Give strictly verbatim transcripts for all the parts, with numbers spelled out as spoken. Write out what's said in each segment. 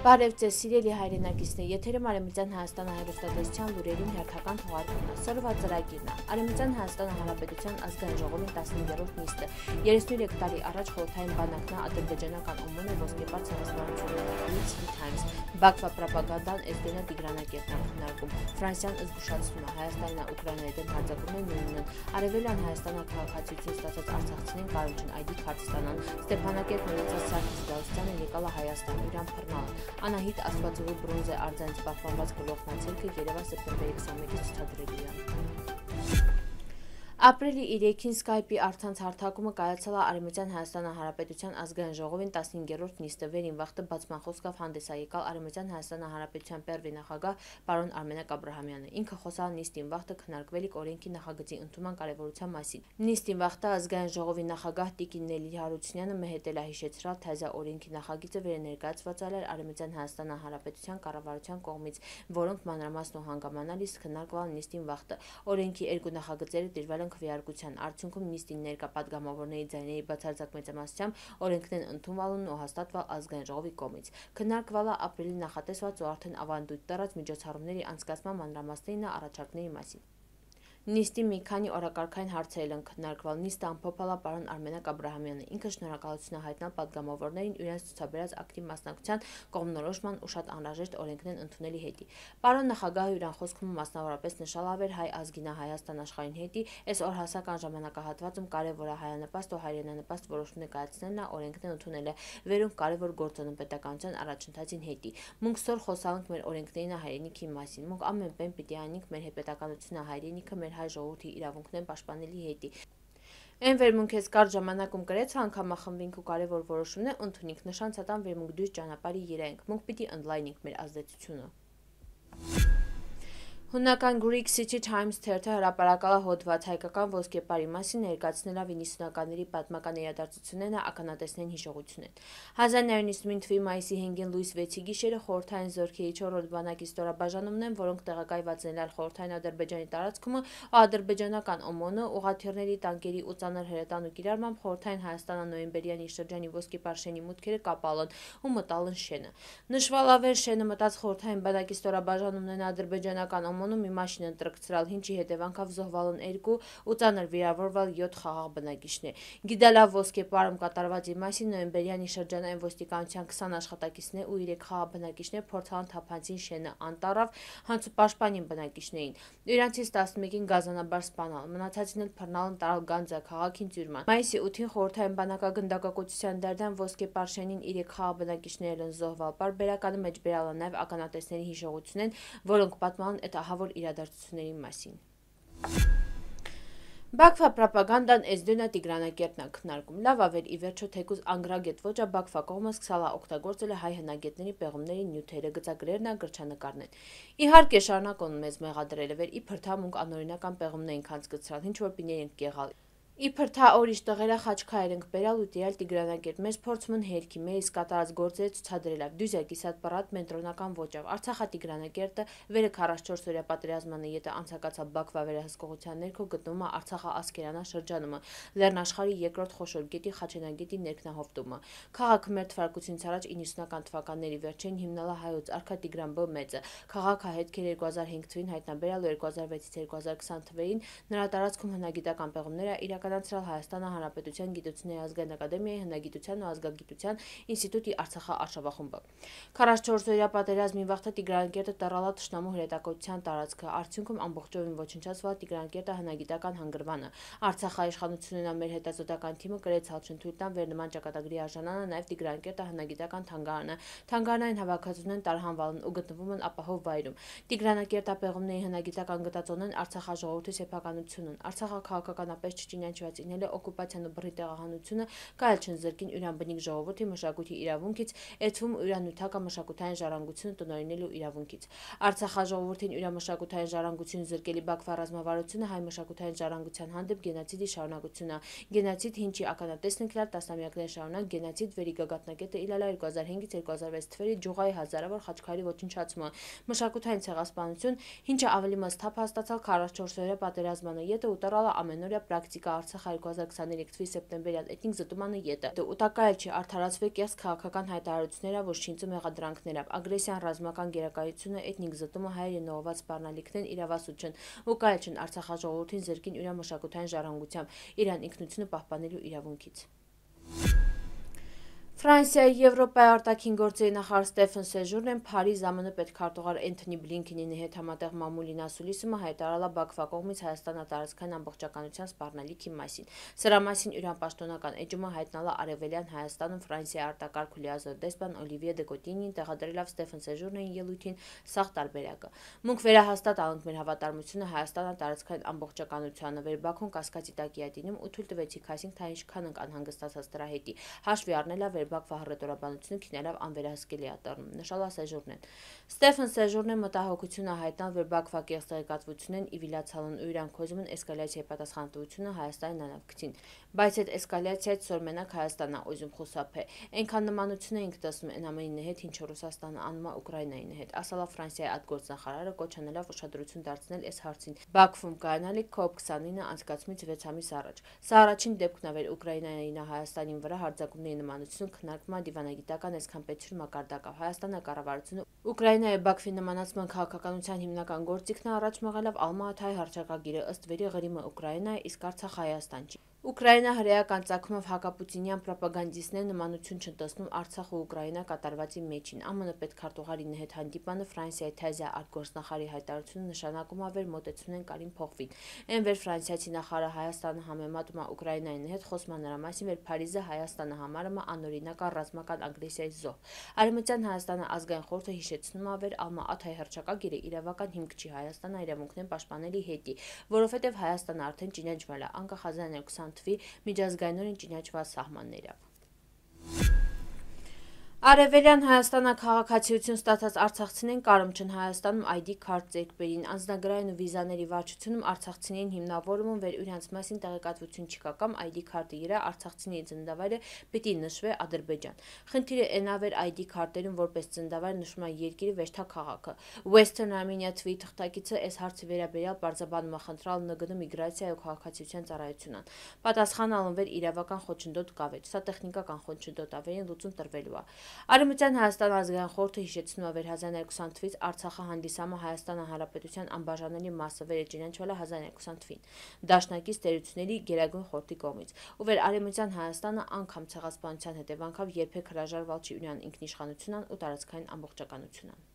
Բարև ձեզ սիրելի հայրենակիցներ, եթերում Արևմտյան Հայաստանը հեռուստատեսության լուրերին հերթական թողարկումն է։ Սորվա ծրագիրն է։ Արևմտյան Հայաստանը Հանրապետության ազգային ժողովի տասնհինգերորդ նիստը երեսունյոթ տարի առաջ խորհրդային բանակն ադրբեջանական օմոնը ոսկեպար ցեղասպանությունների Times Բաքվա պրոպագանդան Էսդենա Տիգրանակերտն քննարկում։ Ֆրանսիան զգուշացնում է Հայաստանն Ուկրաինայի դեմ հարձակումներն ունենան։ Արևելյան Հայաստանը քաղաքացիություն ստացած արցախցիներին կարող չեն այդիկ հարց ստանան։ Ստեփանակերտ մնացած Սարգիս Դավթյանը եկալ է Հայաստան իրան բռնալ։ Անահիտ Աստվածուղի բրոնզե արձանից պահպանված գլոխնացելքը Երևան սեպտեմբերի քսաներկուսին ցուցադրելու է։ Ապրիլի երեքին Skype-ի առցանց հարթակումը կայացել է Արևմտյան Հայաստանի Հանրապետության ազգային ժողովին տասնհինգերորդ նիստը վերին վաղտը բացման խոսքով հանդես է եկալ Արևմտյան Հայաստանի Հանրապետության Պերվի նախագահ պարոն Արմենակ Աբրահամյանը։ Ինքը խոսալ նիստին վաղտը քննարկվելիք օրենքի նախագծի ընդունման կարևորության մասին։ Նիստին վաղտը ազգային ժողովի նախագահ Տիկին Նելի Հարությունյանը մեհետել է հիշեցրալ, թե այս օրենքի նախագիծը վեր ներկայացված էր Արևմտյան Հայաստանի Հանրապետության կառավարության կողմից, որոնք մանրամասն ու հանգամանալից քննարկվել նիստին վաղտը։ Օրենքի երկու նախագծերը դրվել են քվեարկության արդյունքում նիստին ներկա պատգամավորների ձայների բացարձակ մեծամասնությամբ օրենքն ընդունվելն ու հաստատվել ազգային ժողովի կողմից։ Քննարկվել է ապրիլի նախատեսված ու արդեն ավանդույթ տարած միջոցառումների անցկացման մանրամասներն առաջարկների մասին։ Նիստի մի քանի օրակարգային հարցեր են քննարկվել։ Նիստը ամփոփել է պարոն Արմենակ Աբրահամյանը։ Ինքը շնորհակալություն է հայտնել պատգամավորներին իրենց ցուցաբերած ակտիվ մասնակցության, կողմնորոշման ու շատ անհրաժեշտ օրենքն ընդունելի հետի։ Պարոն նախագահը իր խոսքում մասնավորապես նշել է հայ ազգինա Հայաստան աշխարհին հետի, այս օրհասական ժամանակահատվածում կարևոր է հայանպաստ ու հայրենանպաստ որոշումներ կայացնելն է օրենքն ընդունելը, վերոնք կարևոր գործոն պետականության առաջընթացին հետի։ Մենք սոր խոսանք մեր օրենքներին հայրենիքի մասին։ Մենք ամեն բան պիտի անենք մեր պետականությունը հայրենիքը մեր հայ ժողովրդի իրավունքներն պաշտպանելի հետի։ Այն վերմունքից կարճ ժամանակում գրեց անգամախմբինք ու կարևոր որոշումներ ընդունենք նշան ցատան վերմունք դույս ճանապարհի երենք։ Մենք պիտի ընդլայնենք մեր ազդեցությունը։ Հունական Greek City Times թերթը հրապարակել է հոդված հայկական ոսկեպարի մասին ներկայացնել նիսունականների պատմական իրադարձություններն ականատեսներին հիշողություն են։ հազար նոյ հարյուր նիստմինը թվականի մայիսի հինգին լույս վեցի գիշերը խորհրդային զորքերի չորրորդ բանակի ստորաբաժանումն են, որոնք տեղակայված են խորհրդային Ադրբեջանի տարածքում ու ադրբեջանական օմոնը ուղղաթիռների, տանկերի ու ծանր հրետանու կիրառմամբ խորհրդային Հայաստանը նոյեմբերյանի շրջանի ոսկեպար շենի մուտքերը կապալն ու մտալն շենը։ Նշվալավեր շենը մտած խորհրդային բանակի ստորաբաժանումն են ադրբեջանական օմոնում մի մաշին ընտրկցրալ, ինչի հետևանքով զոհվալն երկու ու ծանր վիրավորվել յոթ խաղաղ բնակիչներ։ Գիդալավ ոսկեպարում կատարվածի մասին նոյեմբերյանի շրջանային ոստիկանության քսան աշխատակիցներ ու երեք խաղաղ բնակիչներ փորձան թափանցին շենը անտառավ հանցուպաշտպանին բնակիչներին։ Իրանցից տասնմեկին գազանաբար սպանալ, մնացածին էլ բռնալն տարալ Գանձա քաղաքին տյուրման։ Մայիսի ութին խորհրդային բանակագնդակակության դարդան ոսկեպար շենին երեք խաղաղ բնակիչներ են զոհվել։ Պարբերականը մեջ բերալ է նաև ականատեսների հիշողություն են, որոնք պատմում են ահավոր իրադարձությունների մասին։ Բաքվա պրոպագանդան Էսդենա Տիգրանակերտն քննարկում։ Լավ ավեր ի վերջո թեկուզ անգրագետ ոճը Բաքվա կողմը սկսել է օգտագործել հայ հնագետների պեղումների նյութերը, գծագրերն ու գրչանկարներն են։ Իհարկե շարունակում մեզ մեղադրել վեր իբր թե մենք անօրինական պեղումներ ենք անցկացրել, ինչ որ պիներ ենք եղալ։ Իբր թե օրիշ տղերա խաչքայր ենք բերալ ու տիրալ Տիգրանակերտ մեզ փորձում են հերքի մեզ կատարած գործերը ցուցադրելավ դյուզա կիսատ պարատ մենտրոնական ոճով Արցախա Տիգրանակերտը վերը քառասունչորս օրյա պատերազմանը յետը անցակացավ Բաքվա վերահսկողության ներքո գտնվում է Արցախա ասկերանա շրջանում Լեռնաշխարհի երկրորդ խոշոր գետի Խաչենագետի ներքնահովտումը քաղաքը մեր թվարկությունից առաջ իննսունական թվականների վերջին հիմնել է հայոց արքա Տիգրան Բ մեծը քաղաքը հետքեր երկու հազար հինգ թվին հայտնաբերել ու երկու հազար վեցից երկու հազար քսան թվերին նրա տարածքում հնագիտական պեղումները իրականացրել Հայաստանի Հանրապետության Գիտությունների ազգային ակադեմիայի հնագիտության ու ազգագիտության ինստիտուտի Արցախա արշավախումբը։ քառասունչորս օրյա պատերազմի վաղտը Տիգրանակերտը տառալ է թշնամու հրետակոծության տարածքը, արդյունքում ամբողջովին ոչնչացվել Տիգրանակերտը հնագիտական հանգրվանը։ Արցախի իշխանությունն մեր հետազոտական թիմը կրեց հալչնթույլ տան վեր նման ճակատագրի արժանանը նաև Տիգրանակերտը հնագիտական թանգարանը։ Թանգարանային հավաքածուներն տարհանվալն ու գտնվում են ապահով վայրում։ Տիգրանակերտապեղումների հնագիտական գտածոներն Արցախա ժողովրդի սեփականությունն, Արցախա քաղաքականապես չճինանչված ինել օկուպացիան ու բռի տեղահանությունը կայել չեն զրկին իրան բնիկ ժողովրդի մշակույթի իրավունքից, էթվում իրանյութակա մշակութային ժառանգությունը տնօրինելու իրավունքից։ Արցախա ժողովրդին իրամշակութային ժառանգություն զրկելի Բաքվա ռազմավարությունը հայ մշակութային ժառանգության հանդեպ գենոցիդի շարունակությունն է։ Գենոցիդ ինչի ականատեսն ենք տասնամյակներ շարունակ գենոցիդ վերի գագաթնակետը իլալա երկու հազար հինգից երկու հազար վեց թվերի Ջուղայի հազարավոր խաչքարի ոչնչացումը, մշակութային ցեղասպանություն, ինչը ավելի մաս թափ հաստացալ քառասունչորս օրյա պատերազմանը յետը ուտարալը ամենօրյա պրակտիկա Արցախ երկու հազար քսաներեք թվականի սեպտեմբերյան էթնիկ զտումանը ետը ուտակայել չի արդարացվել կեղծ քաղաքական հայտարարություններով, որ շինծու մեղադրանքներով, ագրեսիան, ռազմական գերակայությունը, էթնիկ զտումը, հայերի նողված սպառնալիքներն իրավասու չն ու կայել չն Արցախաժողովրդին զրկին իր մշակութային ժառանգությամբ, իրան ինքնությունը պահպանելու իրավունքից։ Ֆրանսիայի Եվրոպայի արտաքին գործերի նախարար Ստեֆան Սեժուրնեն Փարիզ ԱՄՆ պետքարտուղար Էնթոնի Բլինքենի հետ համատեղ մամուլի ասուլիսումը հայտարարել Բաքվա կողմից Հայաստանը տարածքային ամբողջականության սպառնալիքի մասին։ Սրա մասին իրան պաշտոնական էջումը հայտնալ Արևելյան Հայաստանում Ֆրանսիայի արտակարգ ու լիազոր դեսպան Օլիվիե դե Կոտինին տեղադրելով Ստեֆան Սեժուրնեի ելույթին սաղ տարբերակը։ Մունք վերահաստատ անոնք մեր հավատարմությունը Հայաստանը տարածքային ամբողջականությանը վեր Բաքուն կասկածի տակ է դինում ու թույլ տվեցիք այսինք թե ինչքան ենք անհանգստացած դրա հետի հաշվի առնելով Բաքվա հռետորաբանությունը քիներավ անվերահսկելի ատառնում, նշала Սեժուրնեն։ Ստեֆան Սեժուրնեն մտահոգություն է հայտնել, որ Բաքվա կեղծ տեղեկատվությունն իվիլացալն ու իրան քոզումն էսկալացիայի պատասխանատվությունը Հայաստանի նանավկցին, բայց այդ էսկալացիայից սորմենակ Հայաստանն է ուզում խուսափե։ Այնքան նմանություն էինք տեսնում այն ամենի հետ, ինչ Ռուսաստանը անում է Ուկրաինայի հետ, ասала Ֆրանսիայի արտգործնախարարը, կոչ անելով ուշադրություն դարձնել այս հարցին։ Բաքվում կայանալիք կոպ քսանինը անցկացումից վեց ամիս առաջ։ Սա առաջին դեպքն է, որ Ուկրաինային Հայաստանի վրա հարձակումների նմանություն քննարկման դիվանագիտական այսքան պետություն մակարդակով Հայաստանը կառավարությունը Ուկրաինայի Բաքվի նմանացման քաղաքականության հիմնական գործիքն է առաջ մղելով Ալմա-Աթայի հռչակագիրը ըստ վերի Ղրիմը Ուկրաինա է, իսկ Արցախը Հայաստան չի։ Ուկրաինա-հրեական ծագումով հակապուտինյան պրոպագանդիստներ նմանություն չեն տեսնում Արցախ ու Ուկրաինա կատարվածի մեջին։ ԱՄՆ պետքարտուղարի հետ հանդիպանը Ֆրանսիայի Թազիա արտգործնախարարի հայտարարությունը նշանակում է, որ մոտեցումն կարին փոխվին։ Այն վեր ֆրանսիացի նախարարը Հայաստանը համեմատում է Ուկրաինայի հետ խոսման նրա մասին, որ Փարիզը Հայաստանը համարում է անօրինակ ռազմական ագրեսիայի զոհ։ Արևմտյան Հայաստանը ազգային խորհուրդը հիշեցնում է, որ Ալմա-Աթայի հռչակագիրը իրավական հիմք չի Հայաստանը իրավունքներն պաշտպանելի հետի, որովհետև Հայաստանը արդեն ճանաչվել է անկախ հազար իննսուն ութ թվականի միջազգայինորեն ճանաչված սահմաններով։ Արևելյան Հայաստանը քաղաքացիություն ստացած արցախցիներին կարում չն Հայաստանում այ դի քարտ ձեռք բերին, անձնագրային ու վիզաների վարչությունում արցախցիներին հիմնավորում վեր իրենց մասին տեղեկատվություն չկա կամ այ դի քարտի իրա արցախցիների ծննդավայրը պիտի նշվե Ադրբեջան։ Խնդիրը այնավեր այ դի քարտերում որպես ծննդավայր նշվում է երկիրը վերջթա քաղաքը։ Western Armenia թվի թղթակիցը այս հարցի վերաբերյալ բարձաբանում է խնդրալ ՆԳԴ միգրացիա ու քաղաքացիության ծառայությունն։ Պատասխան ալնվեր իրավական խոչընդոտ կավեճ, սա տեխնիկական խոչընդոտ ավերին լուծում տրվելու է։ Արևմտյան Հայաստան ազգային խորհուրդը հիշեցնում է, որ հազար իննսուն ութ թվականից Արցախը հանդիսանում է Հայաստան Հանրապետության անբաժանելի մասը, վեր ճանաչվել է հազար իննսուն ութ թվականին դաշնակից տերությունների գերագույն խորհրդի կողմից, ու որ Արևմտյան Հայաստանը անգամ ցեղասպանության հետևանքով երբեք հրաժարվել չի իրան ինքնիշխանությունն ու տարածքային ամբողջականությունն։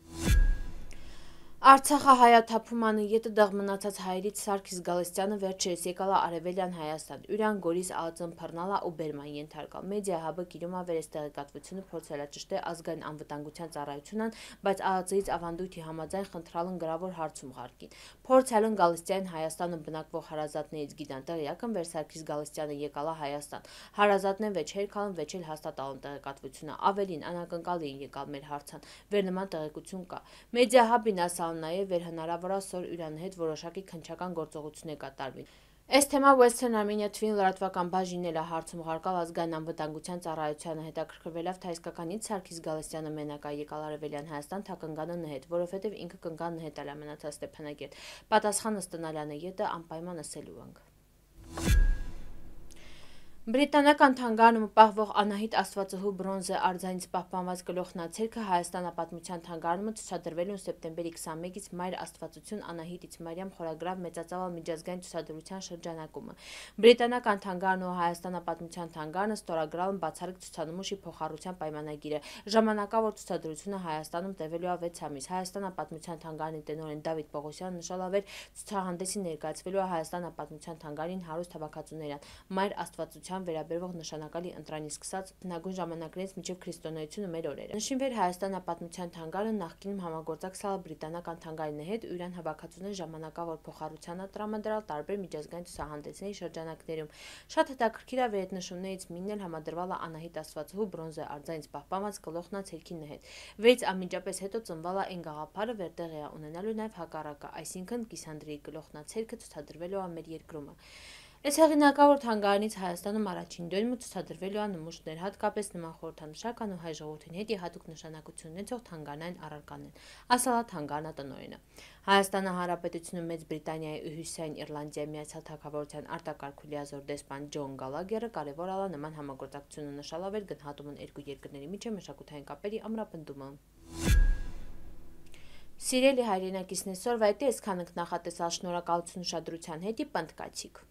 Արցախը հայաթափումանը ետը դեղ մնացած հայերից Սարգիս Գալստյանը վերջերս եկալ է Արևելյան Հայաստան, յուրան Գորիս ԱԱԾ-ն բռնալ ու բերման ենթարկալ։ Մեդիա հաբը կիրում է վերես տեղեկատվությունը փորձել է ճշտել ազգային անվտանգության ծառայությունն, բայց ԱԱԾ-ից ավանդույթի համաձայն խնդրալն գրավոր հարցում ղարկին։ Փորձելն Գալստյանին Հայաստանում բնակվող հարազատներից գիտան տեղյակն վեր Սարգիս Գալստյանը եկալ է Հայաստան։ Հարազատներն վեճ հերքալն վեճել հաստատալն տեղեկատվությունը, ավելին անակնկալ էին եկալ մեր հարցան, վեր նման տեղեկություն կա։ Մեդիա հաբին ասալ նաև վեր հնարավոր է սոր իրան հետ որոշակի քննչական գործողություններ կատարվին։ Այս թեմա Western Armenia թվին լրատվական բաժինն էլ է հարցում ղարկալ ազգային անվտանգության ծառայությանը հետաքրքրվելով թե իսկականից Սարգիս Գալստյանը մենակ է եկալ Արևելյան Հայաստան թակնգանն հետ, որովհետև ինքը կնգանն հետ է մնացած Ստեփանագերտ։ Պատասխանը ստանալանը ետը անպայման ասելու ենք։ Բրիտանական թանգարանում պահվող Անահիտ Աստվածահու բրոնզե արձանից պահպանված գլոխնացերքը Հայաստան պատմության թանգարանում ցուցադրվելու սեպտեմբերի քսանմեկից Մայր Աստվածություն Անահիտից Մարիամ խորագրավ մեծածավալ միջազգային ցուցադրության շրջանակումը։ Բրիտանական թանգարն ու Հայաստան պատմության թանգարանը ստորագրել են բացառիկ ցուցանմուշի փոխառության պայմանագիրը։ Ժամանակավոր ցուցադրությունը Հայաստանում տևելու է վեց ամիս։ Հայաստան պատմության թանգարանի տնօրեն Դավիթ Պողոսյանը նշել է, որ ցուցահանդեսին ներկայացվելու է Հայաստան պատմության թանգարին հարուստ հավաքածուներն Մայր Աստվածության վերաբերող նշանակալի ընտրանի սկսած հնագույն ժամանակներից մինչև քրիստոնեությունը մեր օրերը։ Նշին վեր Հայաստան պատմության թանգարը նախկինում համագործակ սալ բրիտանական թանգարանի հետ ու իրան հավաքածուների ժամանակավոր փոխառությանը տրամադրալ տարբեր միջազգային ցուցահանդեսների շրջանակներում։ Շատ հետաքրքիր է վեր այդ նշումներից մինն էլ համադրվել է Անահիտ Աստվածահու բրոնզե արձանից պահպանված գլոխնացերքին հետ։ Վեց ամիջապես հետո ծնվել է այն գաղափարը, որ տեղի է ունենալու նաև հակառակը, այսինքն Կիսանդրիի գլոխնացերքը ցուցադրվելու է մեր երկրում։ Այս հեղինակավոր թանգարանից Հայաստանում առաջին դойմը ցուցադրվելու է նմուշներ, հատկապես նման խորհրդանշական ու հայ ժողովրդին հետ հատուկ նշանակություն ունեցող թանգարանային առարկաներ, ասալ է թանգարանատնօրենը։ Հայաստանը Հանրապետությունում Մեծ Բրիտանիայի ու Հյուսիսային Իռլանդիայի Միացյալ Թագավորության արտակարգ լիազոր դեսպան Ջոն Գալագերը կարևոր ալա նման համագործակցությունը նշալավեր գնահատում են երկու երկրների միջև մշակութային կապերի ամրապնդումը։ Սիրելի հայրենակիցներ, սորվա էտի այսքան ենք նախատեսալ, շնորհակալություն ուշադրության հետի պնդկացիք։